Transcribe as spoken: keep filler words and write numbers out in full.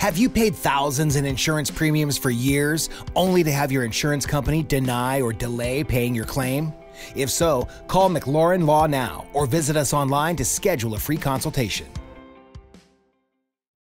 Have you paid thousands in insurance premiums for years, only to have your insurance company deny or delay paying your claim? If so, call McLaurin Law now or visit us online to schedule a free consultation.